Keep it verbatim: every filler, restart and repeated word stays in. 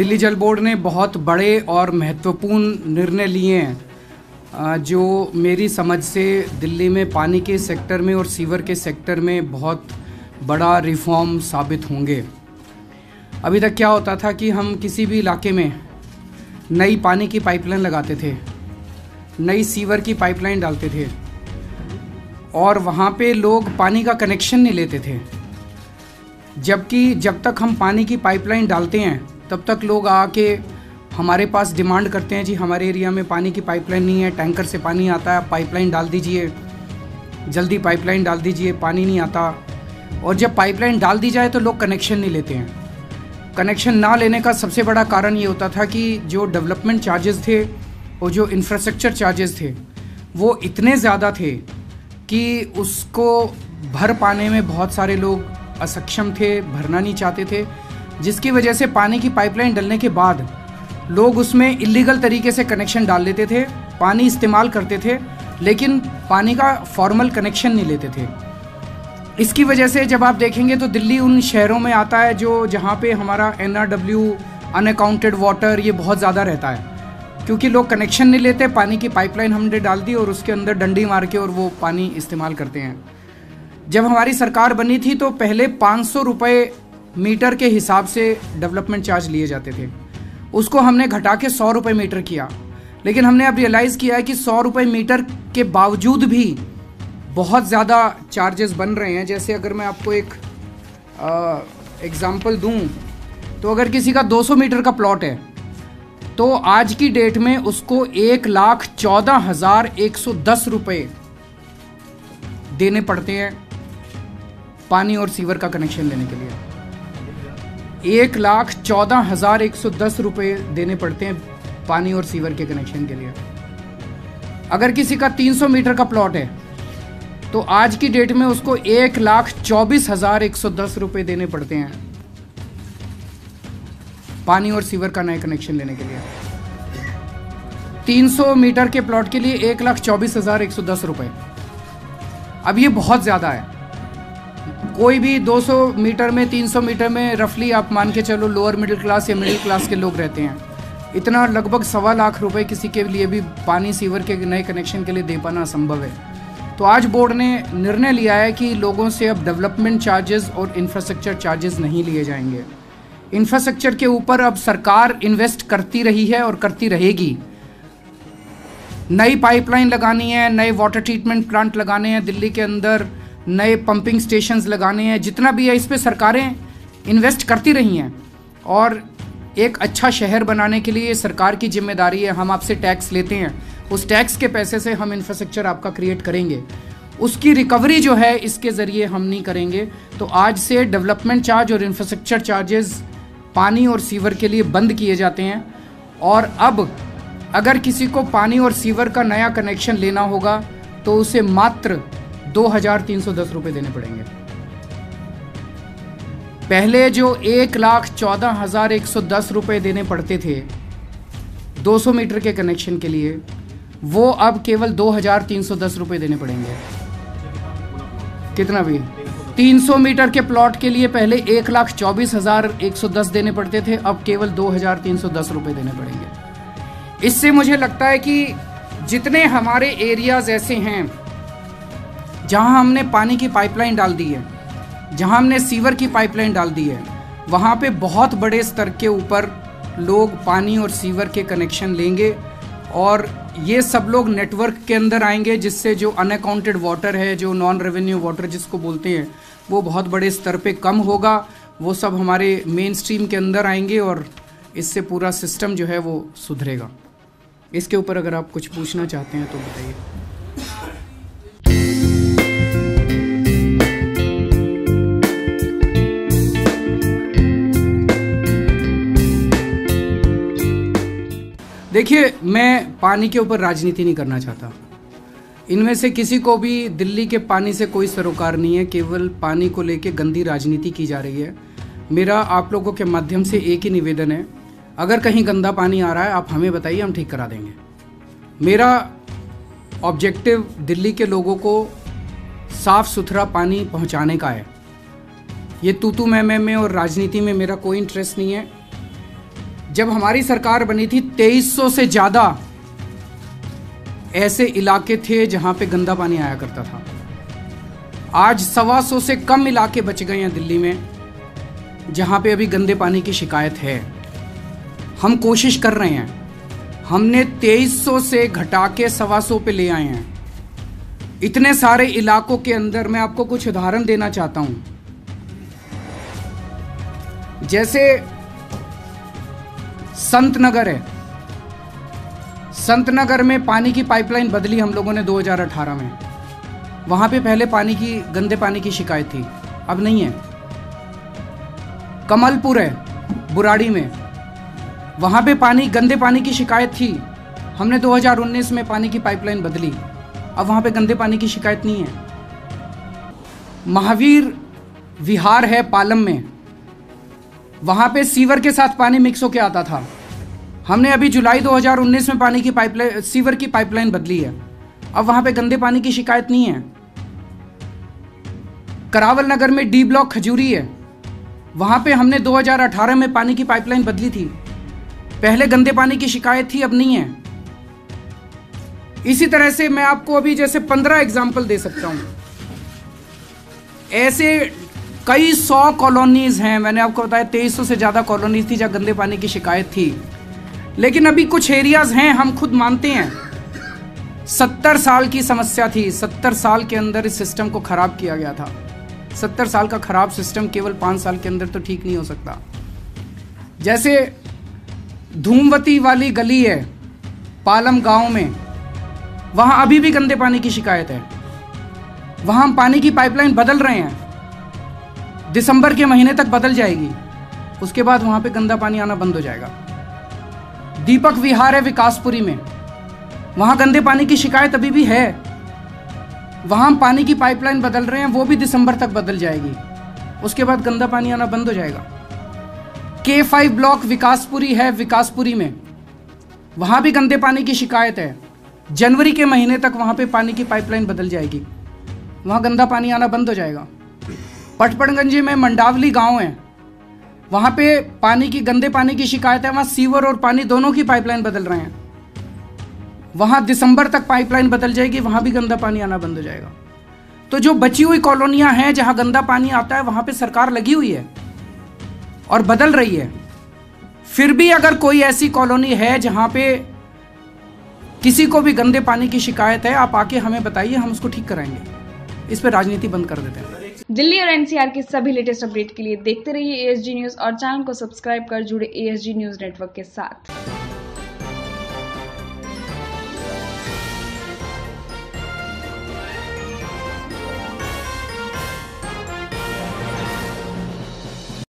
दिल्ली जल बोर्ड ने बहुत बड़े और महत्वपूर्ण निर्णय लिए हैं जो मेरी समझ से दिल्ली में पानी के सेक्टर में और सीवर के सेक्टर में बहुत बड़ा रिफॉर्म साबित होंगे। अभी तक क्या होता था कि हम किसी भी इलाके में नई पानी की पाइपलाइन लगाते थे, नई सीवर की पाइपलाइन डालते थे और वहाँ पे लोग पानी का कनेक्शन नहीं लेते थे, जबकि जब तक हम पानी की पाइपलाइन डालते हैं तब तक लोग आके हमारे पास डिमांड करते हैं, जी हमारे एरिया में पानी की पाइपलाइन नहीं है, टैंकर से पानी आता है, पाइपलाइन डाल दीजिए, जल्दी पाइपलाइन डाल दीजिए, पानी नहीं आता। और जब पाइपलाइन डाल दी जाए तो लोग कनेक्शन नहीं लेते हैं। कनेक्शन ना लेने का सबसे बड़ा कारण ये होता था कि जो डेवलपमेंट चार्जेस थे और जो इंफ्रास्ट्रक्चर चार्जेस थे वो इतने ज़्यादा थे कि उसको भर पाने में बहुत सारे लोग असक्षम थे, भरना नहीं चाहते थे, जिसकी वजह से पानी की पाइपलाइन डलने के बाद लोग उसमें इलीगल तरीके से कनेक्शन डाल लेते थे, पानी इस्तेमाल करते थे लेकिन पानी का फॉर्मल कनेक्शन नहीं लेते थे। इसकी वजह से जब आप देखेंगे तो दिल्ली उन शहरों में आता है जो जहाँ पे हमारा N R W unaccounted water ये बहुत ज़्यादा रहता है, क्योंकि लोग कनेक्शन नहीं लेते, पानी की पाइपलाइन हमने डाल दी और उसके अंदर डंडी मार के और वो पानी इस्तेमाल करते हैं। जब हमारी सरकार बनी थी तो पहले पाँच सौ रुपये मीटर के हिसाब से डेवलपमेंट चार्ज लिए जाते थे, उसको हमने घटा के सौ रुपये मीटर किया। लेकिन हमने अब रियलाइज़ किया है कि सौ रुपये मीटर के बावजूद भी बहुत ज़्यादा चार्जेस बन रहे हैं। जैसे अगर मैं आपको एक एग्ज़ाम्पल दूं तो अगर किसी का दो सौ मीटर का प्लॉट है तो आज की डेट में उसको एक लाख चौदह हज़ार एक सौ दस रुपये देने पड़ते हैं पानी और सीवर का कनेक्शन लेने के लिए। एक लाख चौदह हज़ार एक सौ दस रुपये देने पड़ते हैं पानी और सीवर के कनेक्शन के लिए। अगर किसी का तीन सौ मीटर का प्लॉट है तो आज की डेट में उसको एक लाख चौबीस हज़ार एक सौ दस रुपये देने पड़ते हैं पानी और सीवर का नया कनेक्शन लेने के लिए। तीन सौ मीटर के प्लॉट के लिए एक लाख चौबीस हज़ार एक सौ दस रुपये। अब ये बहुत ज़्यादा है। कोई भी दो सौ मीटर में, तीन सौ मीटर में रफली आप मान के चलो लोअर मिडिल क्लास या मिडिल क्लास के लोग रहते हैं, इतना लगभग सवा लाख रुपए किसी के लिए भी पानी सीवर के नए कनेक्शन के लिए दे पाना असंभव है। तो आज बोर्ड ने निर्णय लिया है कि लोगों से अब डेवलपमेंट चार्जेस और इंफ्रास्ट्रक्चर चार्जेस नहीं लिए जाएंगे। इंफ्रास्ट्रक्चर के ऊपर अब सरकार इन्वेस्ट करती रही है और करती रहेगी। नई पाइपलाइन लगानी है, नए वाटर ट्रीटमेंट प्लांट लगाने हैं दिल्ली के अंदर, नए पंपिंग स्टेशंस लगाने हैं, जितना भी है इस पे सरकारें इन्वेस्ट करती रही हैं। और एक अच्छा शहर बनाने के लिए सरकार की जिम्मेदारी है। हम आपसे टैक्स लेते हैं, उस टैक्स के पैसे से हम इंफ्रास्ट्रक्चर आपका क्रिएट करेंगे, उसकी रिकवरी जो है इसके ज़रिए हम नहीं करेंगे। तो आज से डेवलपमेंट चार्ज और इंफ्रास्ट्रक्चर चार्जेस पानी और सीवर के लिए बंद किए जाते हैं। और अब अगर किसी को पानी और सीवर का नया कनेक्शन लेना होगा तो उसे मात्र दो हज़ार तीन सौ दस रुपये देने पड़ेंगे। पहले जो एक लाख चौदह हज़ार एक सौ दस रुपये देने पड़ते थे दो सौ मीटर के कनेक्शन के लिए, वो अब केवल दो हज़ार तीन सौ दस रुपये देने पड़ेंगे। कितना भी तीन सौ मीटर के प्लॉट के लिए पहले एक लाख चौबीस हज़ार एक सौ दस देने पड़ते थे, अब केवल दो हज़ार तीन सौ दस रुपये देने पड़ेंगे। इससे मुझे लगता है कि जितने हमारे एरियाज ऐसे हैं जहां हमने पानी की पाइपलाइन डाल दी है, जहां हमने सीवर की पाइपलाइन डाल दी है, वहां पे बहुत बड़े स्तर के ऊपर लोग पानी और सीवर के कनेक्शन लेंगे और ये सब लोग नेटवर्क के अंदर आएंगे, जिससे जो अनअकाउंटेड वाटर है, जो नॉन रेवेन्यू वाटर जिसको बोलते हैं, वो बहुत बड़े स्तर पे कम होगा। वो सब हमारे मेन स्ट्रीम के अंदर आएंगे और इससे पूरा सिस्टम जो है वो सुधरेगा। इसके ऊपर अगर आप कुछ पूछना चाहते हैं तो बताइए। देखिए, मैं पानी के ऊपर राजनीति नहीं करना चाहता। इनमें से किसी को भी दिल्ली के पानी से कोई सरोकार नहीं है, केवल पानी को लेके गंदी राजनीति की जा रही है। मेरा आप लोगों के माध्यम से एक ही निवेदन है, अगर कहीं गंदा पानी आ रहा है आप हमें बताइए, हम ठीक करा देंगे। मेरा ऑब्जेक्टिव दिल्ली के लोगों को साफ़ सुथरा पानी पहुंचाने का है। ये तू तू मैं मैं में और राजनीति में मेरा कोई इंटरेस्ट नहीं है। जब हमारी सरकार बनी थी तेईस सौ से ज़्यादा ऐसे इलाके थे जहां पे गंदा पानी आया करता था। आज सवा सौ से कम इलाके बच गए हैं दिल्ली में जहां पे अभी गंदे पानी की शिकायत है। हम कोशिश कर रहे हैं, हमने तेईस सौ से घटा के सवा सौ पे ले आए हैं। इतने सारे इलाकों के अंदर मैं आपको कुछ उदाहरण देना चाहता हूं। जैसे संत नगर है, संत नगर में पानी की पाइपलाइन बदली हम लोगों ने दो हज़ार अठारह में। वहां पे पहले पानी की गंदे पानी की शिकायत थी, अब नहीं है। कमलपुर है बुराड़ी में, वहां पे पानी गंदे पानी की शिकायत थी, हमने दो हज़ार उन्नीस में पानी की पाइपलाइन बदली, अब वहां पे गंदे पानी की शिकायत नहीं है। महावीर विहार है पालम में, वहां पे सीवर के साथ पानी मिक्स होके आता था, हमने अभी जुलाई दो हज़ार उन्नीस में पानी की पाइपलाइन सीवर की पाइपलाइन बदली है, अब वहां पे गंदे पानी की शिकायत नहीं है। करावल नगर में डी ब्लॉक खजूरी है, वहां पे हमने दो हज़ार अठारह में पानी की पाइपलाइन बदली थी, पहले गंदे पानी की शिकायत थी, अब नहीं है। इसी तरह से मैं आपको अभी जैसे पंद्रह एग्जाम्पल दे सकता हूं। ऐसे कई सौ कॉलोनीज हैं, मैंने आपको बताया तेईस सौ से ज्यादा कॉलोनीज थी जहां गंदे पानी की शिकायत थी। लेकिन अभी कुछ एरियाज हैं, हम खुद मानते हैं सत्तर साल की समस्या थी, सत्तर साल के अंदर इस सिस्टम को खराब किया गया था। सत्तर साल का खराब सिस्टम केवल पाँच साल के अंदर तो ठीक नहीं हो सकता। जैसे धूमवती वाली गली है पालम गांव में, वहां अभी भी गंदे पानी की शिकायत है। वहां हम पानी की पाइपलाइन बदल रहे हैं, दिसंबर के महीने तक बदल जाएगी, उसके बाद वहां पे गंदा पानी आना बंद हो जाएगा। दीपक विहार है विकासपुरी में, वहां गंदे पानी की शिकायत अभी भी है, वहां हम पानी की पाइपलाइन बदल रहे हैं, वो भी दिसंबर तक बदल जाएगी, उसके बाद गंदा पानी आना बंद हो जाएगा। के फाइव ब्लॉक विकासपुरी है विकासपुरी में, वहां भी गंदे पानी की शिकायत है, जनवरी के महीने तक वहां पे पानी की पाइपलाइन बदल जाएगी, वहां गंदा पानी आना बंद हो जाएगा। पटपड़गंजी में मंडावली गांव है, वहां पे पानी की गंदे पानी की शिकायत है, वहां सीवर और पानी दोनों की पाइपलाइन बदल रहे हैं, वहां दिसंबर तक पाइपलाइन बदल जाएगी, वहां भी गंदा पानी आना बंद हो जाएगा। तो जो बची हुई कॉलोनियां हैं जहां गंदा पानी आता है, वहां पे सरकार लगी हुई है और बदल रही है। फिर भी अगर कोई ऐसी कॉलोनी है जहां पे किसी को भी गंदे पानी की शिकायत है, आप आके हमें बताइए, हम उसको ठीक कराएंगे। इस पे राजनीति बंद कर देते हैं। दिल्ली और एनसीआर के सभी लेटेस्ट अपडेट के लिए देखते रहिए एएसजी न्यूज और चैनल को सब्सक्राइब कर जुड़े एएसजी न्यूज नेटवर्क के साथ।